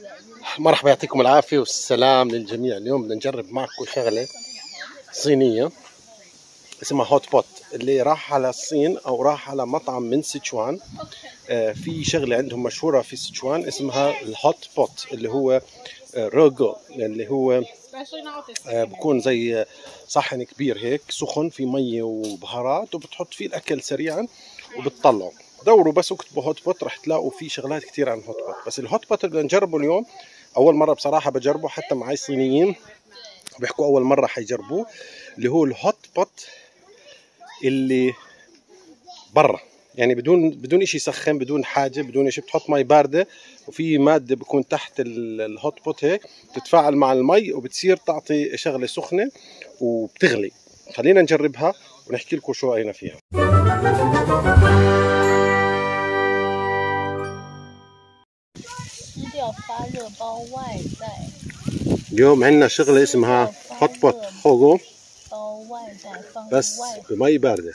مرحبا، يعطيكم العافية والسلام للجميع. اليوم بدنا نجرب معكم شغلة صينية اسمها هوت بوت. اللي راح على الصين أو راح على مطعم من سيتشوان، في شغلة عندهم مشهورة في سيتشوان اسمها الهوت بوت، اللي هو روغو، اللي هو بكون زي صحن كبير هيك سخن في مية وبهارات، وبتحط فيه الأكل سريعا وبتطلعه. دوروا بس واكتبوا هوت بوت رح تلاقوا فيه شغلات كتير عن الهوت بوت. بس الهوت بوت اللي بدنا نجربه اليوم أول مرة بصراحة بجربه، حتى معي صينيين بيحكوا أول مرة حيجربوه، اللي هو الهوت بوت اللي برا، يعني بدون إشي يسخن، بدون حاجة، بدون إشي. بتحط مي باردة وفي مادة بكون تحت الهوت بوت هيك بتتفاعل مع المي وبتصير تعطي شغلة سخنة وبتغلي. خلينا نجربها ونحكي لكم شو رأينا فيها. اليوم عندنا شغلة اسمها هوت بوت خوغو، بس بمي باردة.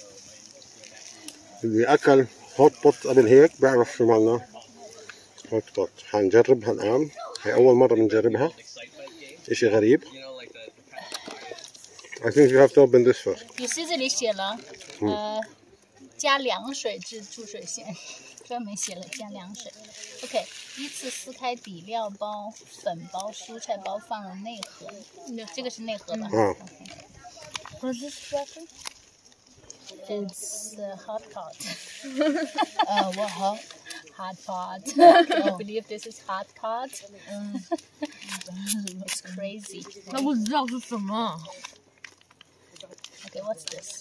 اللي أكل هوت بوت قبل هيك بيعرف شو معنى هوت بوت. حنجربها الآن، هي أول مرة بنجربها، إشي غريب. I think you have to open this first. 你是这里写了，加凉水至注水线，专门写了加凉水。OK， 依次撕开底料包、粉包、蔬菜包，放入内盒。这个是内盒吧？What's this special? It's hot pot. What hot? Hot pot. I believe this is hot pot. It's crazy. 那不知道是什么。 Okay, what's this?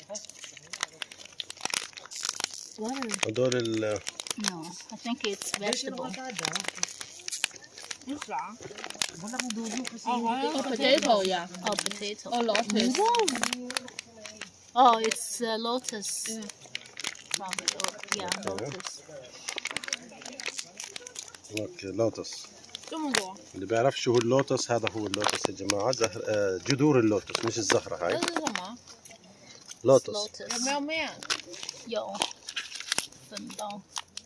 هدول No, I think it's vegetable. Oh, potato, yeah. Oh, potato. Oh, lotus. Oh, it's lotus. Probably. Yeah, lotus. اوكي لوتس. 这么多。 اللي بيعرف شو هو اللوتس، هذا هو اللوتس يا جماعة. جذور اللوتس مش الزهرة هاي. 这是什么？ لوتس. 有没有面？ 有粉包。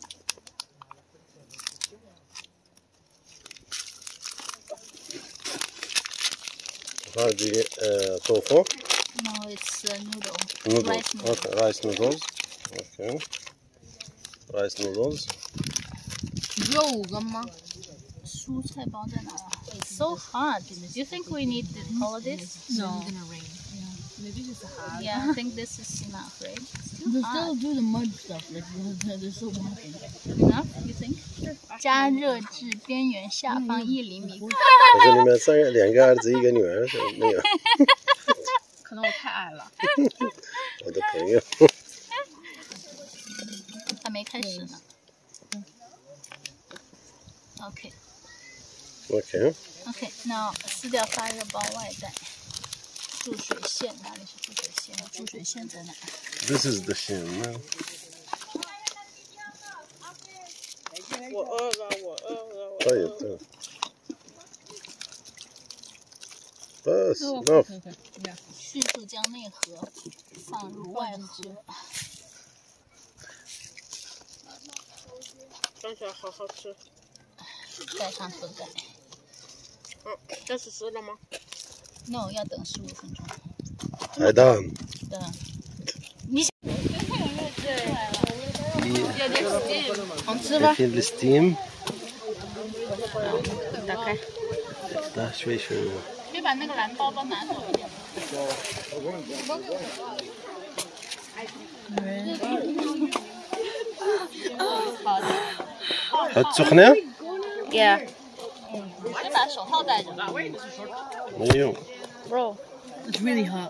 هذه توفو. No, it's noodle. نودلز. Rice noodle. اوكي رايس نودلز. اوكي رايس نودلز. 只有5个吗？ 蔬菜包在哪儿啊？ It's so hard. Do you think we need all of this? No. Yeah, I think this is enough, right? It's too They hot. still do the mud stuff, like they're so much. Enough? You think? 加热至边缘下方1厘米。 可是你们2个儿子1个女儿没有？ 可能我太矮了。 我的朋友。 还没开始呢。OK OK。 OK， 那撕掉发热包外带。注水线哪里是注水线？注水线在哪 This is the 线呢。 我饿了，我饿了。 طيب تمام. بس enough. 迅速将内盒放入外盒。 看起来好好吃。 盖上盒盖。 这是湿了吗？ No， 要等15分钟。 عدام. 等。你好吃吧？ الحين الستيم. 打开。 لا شوي شوي. 可以把那个蓝包包拿走一点吗？ 好的。 حط سخنة؟ Yeah. 先把手套戴着。 ما يوم. Bro, it's really hot.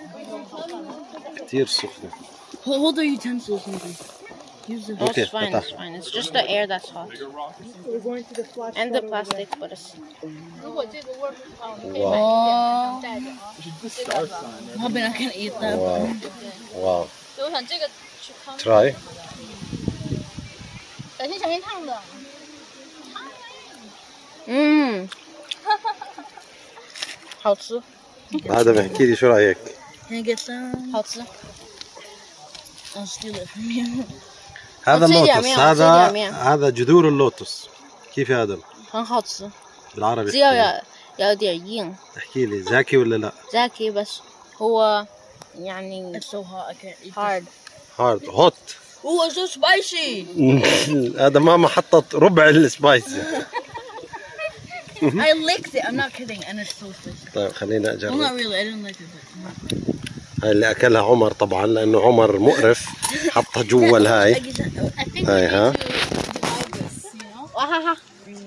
كتير سخنة. Hold the utensils, maybe. Use the. Okay, It's fine, فتح. it's fine. It's just the air that's hot. And the plastic, but it's... 如果这个味儿不好，你可以买一点戴着啊。这个吧。 I'm hoping I can eat that. واو واو. 所以我想这个去康。 Try. 小心小心烫的。 好吃。 هذا بحكي لي شو رأيك؟ Can I get some? 好吃。 I'll steal it from you. هذا وتصير اللوتس. يمين، هذا وتصير يمين. هذا جذور اللوتس. كيف هذا؟ 很好吃， بالعربي 只要有点硬 احكي لي زاكي ولا لا؟ زاكي بس هو يعني It's so hot. I can't eat. hard. هارد هوت. Oh, it's so spicy. هذا ماما حطت ربع السبايسي. I licked it. I'm not kidding, and it's so spicy. طيب خلينا Well, not اجرب. really. I didn't like it. هاي اللي اكلها عمر طبعا لانه عمر مقرف حطها جوا الهاي. I think هاي we ها. need to divide this, you know? وهاها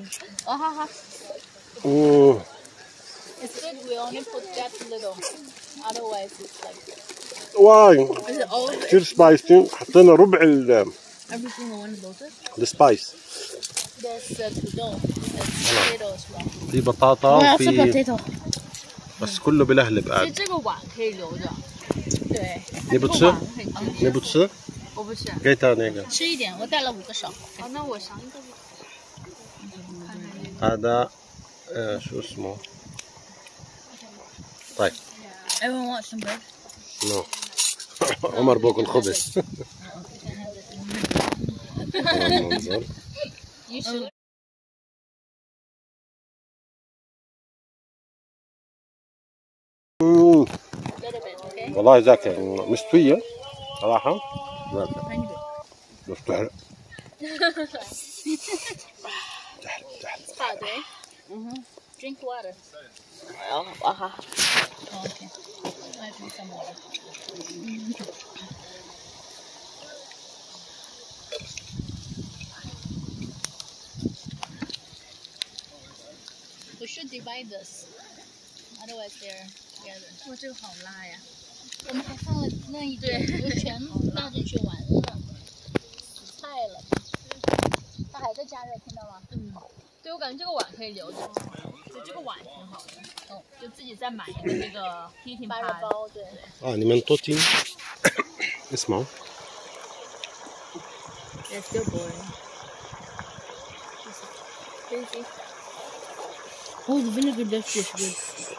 أوه. It's good we only put that little. Otherwise it's like واي Is it all of it? كثير سبايسي. حطينا ربع Every single one of those? السبايس. there's potato. There's potato as well. في بطاطا 我要吃 وفي potato. بس كله بلهلب 其实 قاعد. 这个碗可以留着，对， 你不吃？ 可以直接你不吃？ 我不吃。 给他那个。 吃一点，我带了5个勺。 哦，那我尝一个。 هذا شو اسمه؟ طيب Everyone wants some bread. نو عمر باكل خبز. المنظر. You should. مم. Little bit, okay? والله زاكية مستوية صراحة. زاكية بس تحرق. تحرق. It's hot, right? Drink water. وهاها Oh, okay. I drink some water. We should divide this. Otherwise they're together. 哇，这个好辣呀！ 我们还放了那一点，就全倒进去完了，死菜了。它还在加热，听到吗？ 对，我感觉这个碗可以留着，就这个碗挺好的。哦，就自己再买一个那个 heating 发热 pad。 包，对。 你们توتين اسمعوا. It's still boring. Crazy. Oh, the vinegar does taste good.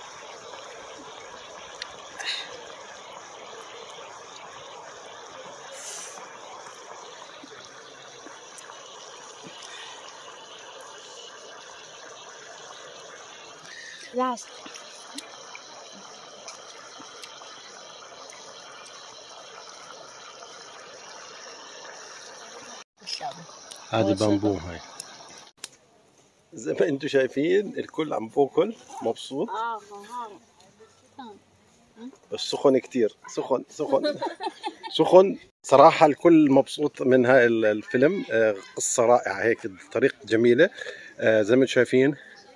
Last. هذه بامبو هاي. زي ما انتم شايفين الكل عم باكل مبسوط. بس سخن كتير سخن صراحة. الكل مبسوط من هاي الفيلم. قصة رائعة هيك بطريقة جميلة. زي ما انتم شايفين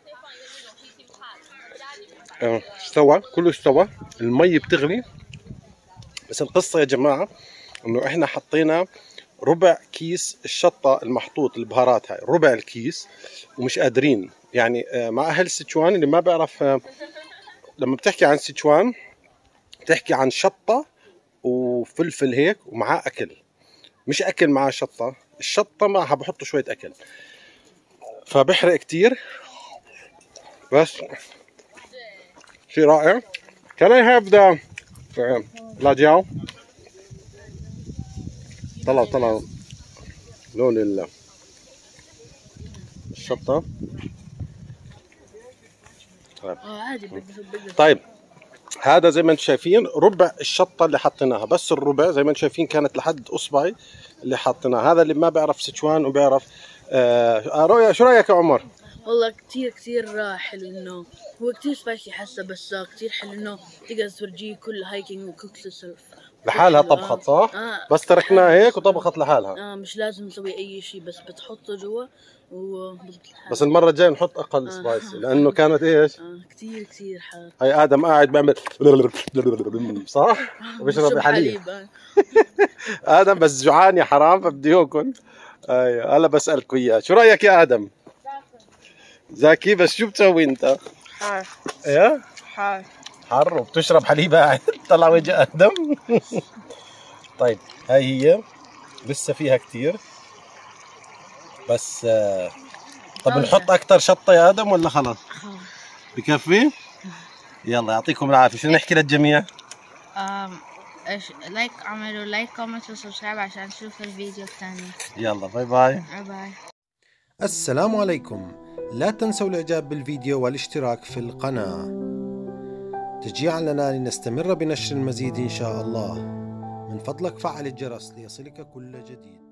استوى كله استوى. المي بتغلي. بس القصة يا جماعة انه احنا حطينا ربع كيس الشطة المحطوط البهارات هاي ربع الكيس ومش قادرين يعني مع أهل سيتشوان اللي ما بيعرف لما بتحكي عن سيتشوان بتحكي عن شطة وفلفل هيك ومعاه أكل مش أكل معاه شطة. الشطة معها بحطوا شوية أكل فبحرق كتير بس شيء رائع. Can I have the لاجاو؟ طلع لون الشطة. طيب هذا زي ما انتم شايفين ربع الشطة اللي حطيناها. بس الربع زي ما انتم شايفين كانت لحد اصبعي اللي حطيناها. هذا اللي ما بيعرف سيتشوان وبيعرف رؤيا. شو رايك يا عمر؟ والله كتير حلو انه هو كتير سبايسي حاسه بس كتير حلو انه تقدر تورجيه كل هايكينج وكوكس لحالها طبخت صح؟ بس تركناها هيك وطبخت لحالها. مش لازم نسوي اي شيء بس بتحطه جوا وبظبط الحال. بس المرة الجاية نحط أقل سبايسي لأنه كانت إيش؟ كتير حار. هاي آدم قاعد بيعمل صح؟ وبيشرب الحليب. آدم بس جوعان يا حرام فبده ياكل. أيوة هلا بسألكوا إياه. شو رأيك يا آدم؟ زاكي بس شو بتسوي أنت؟ حار. إيه؟ حر وبتشرب حليب قاعد. طلع وجه آدم. طيب هاي هي لسه فيها كتير بس طب نحط أكتر شطة يا آدم ولا خلاص؟ بكفي؟ يلا يعطيكم العافية. شو نحكي للجميع؟ اعملوا لايك كومنت وسبسكرايب عشان تشوفوا الفيديو الثاني. يلا باي باي. باي. السلام عليكم. لا تنسوا الإعجاب بالفيديو والاشتراك في القناة تشجيعا لنا لنستمر بنشر المزيد إن شاء الله. من فضلك فعل الجرس ليصلك كل جديد.